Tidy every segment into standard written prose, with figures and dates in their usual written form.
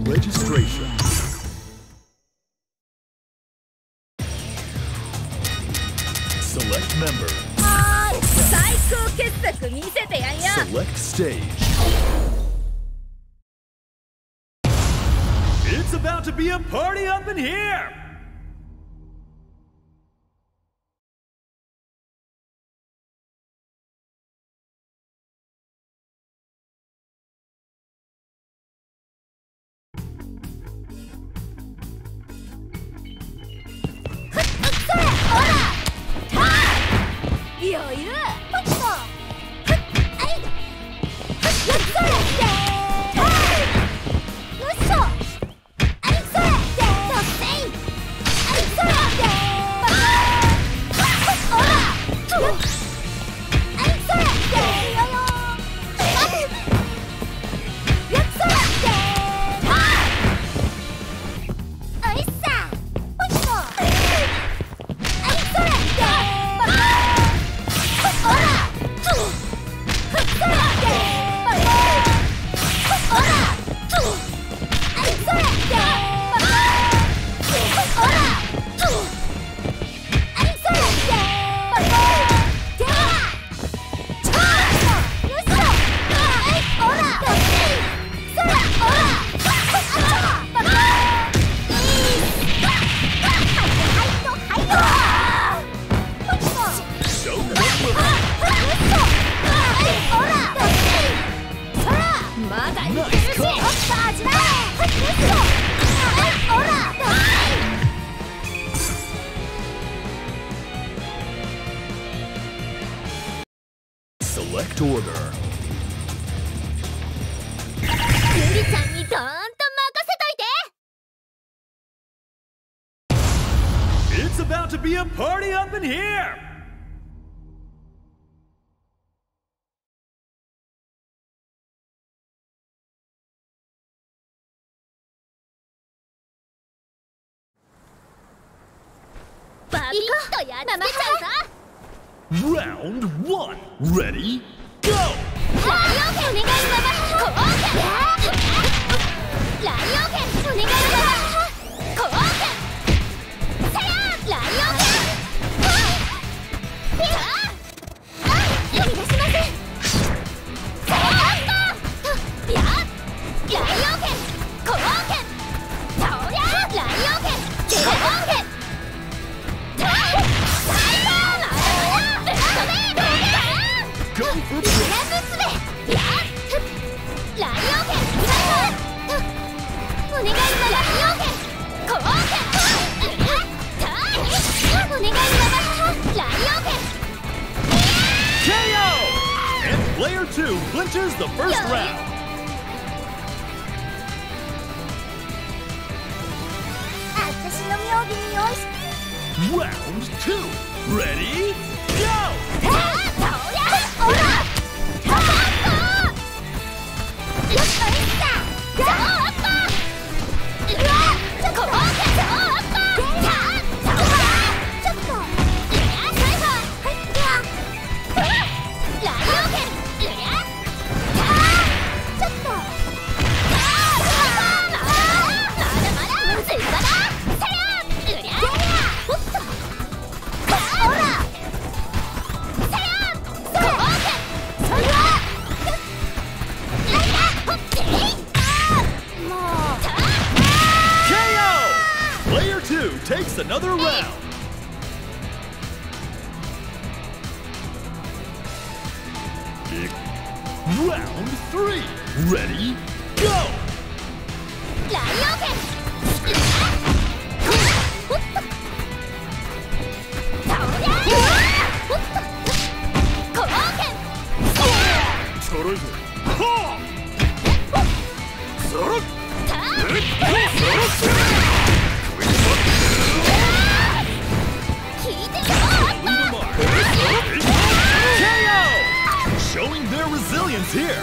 registration. Select member. 最高傑作見せてやんや。 Select stage. It's about to be a party up in here! Select order. ゆりちゃんにドーンと任せといて。 It's about to be a party up in here! Round 1. Ready? Go! Go for it! KO! And player 2 clinches the first round. Round 2. Ready? Go! Takes another round. Round 3. Ready? Go! Showing their resilience here.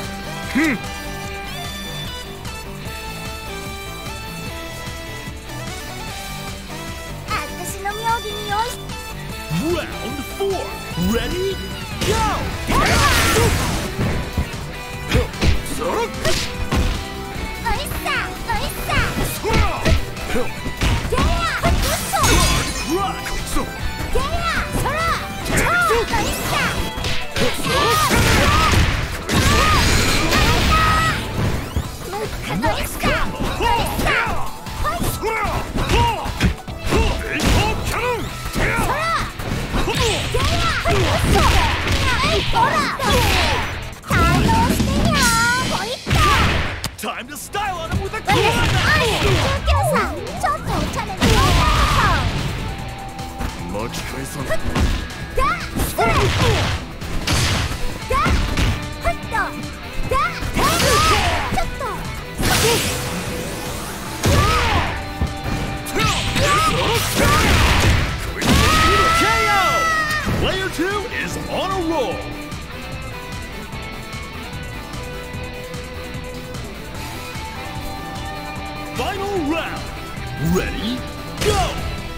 Round 4. Ready? Go! Time to style on him with a cool 巻き返さない。Player 2 is on a roll. Final round. Ready? Go!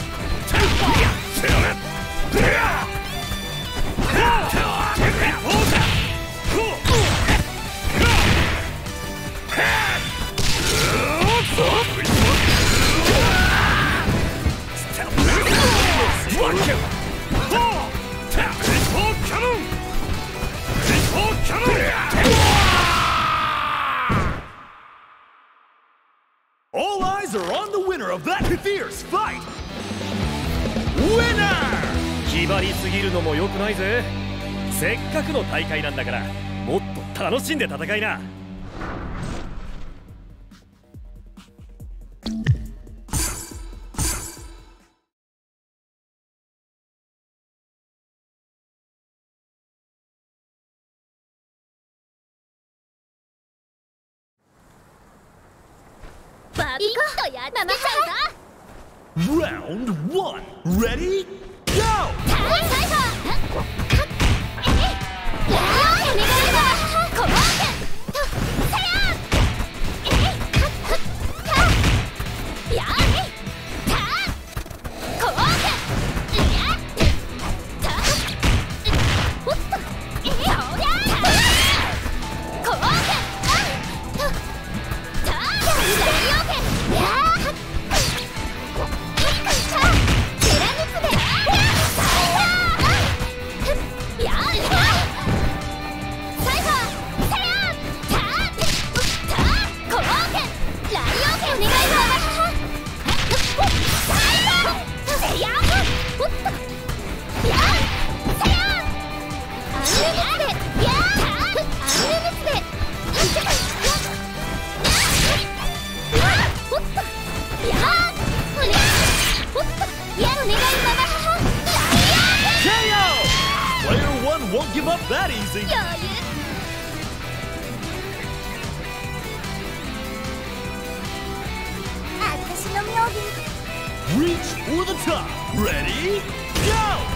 All eyes are on the winner of that fierce fight! Winner! 気張りすぎるのも良くないぜ。せっかくの大会なんだからもっと楽しんで戦いな。 バビッとやっちゃうぞ。 Round 1. Ready? Go! ！Won't give up that easy. Reach for the top. Ready? Go!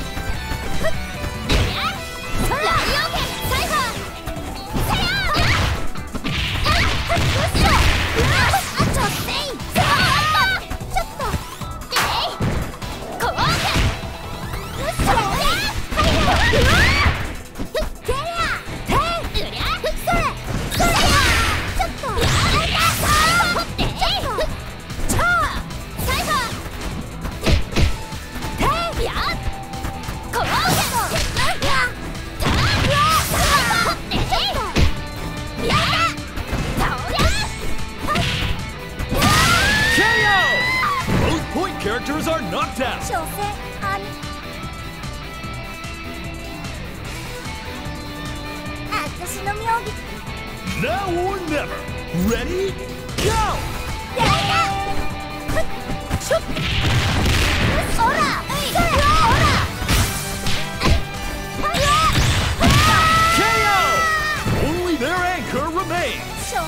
Characters are knocked out. Now or never. Ready? Go! KO! Only their anchor remains.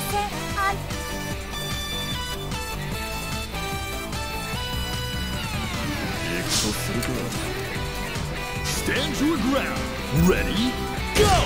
Stand your ground. Ready? Go!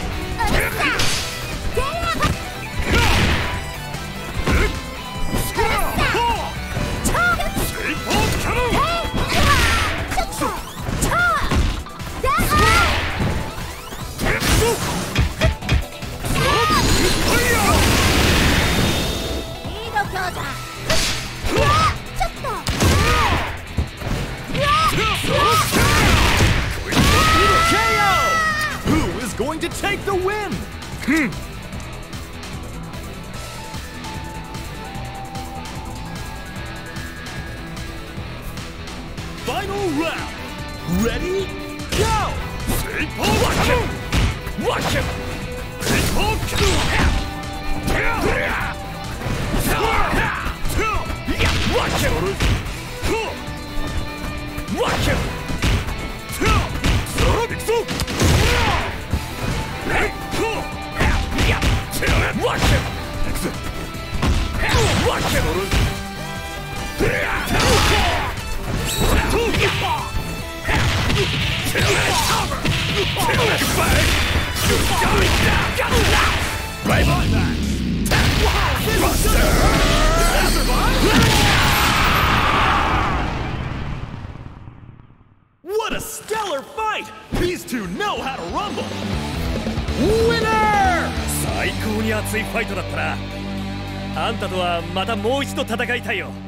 going to take the win? Final round. Ready? Go! Watch him! Watch him! Watch him! Watch him! Watch him! Right on that! What a stellar fight! These two know how to rumble! Winner! 最高に熱いファイトだったな。あんたとはまたもう一度戦いたいよ。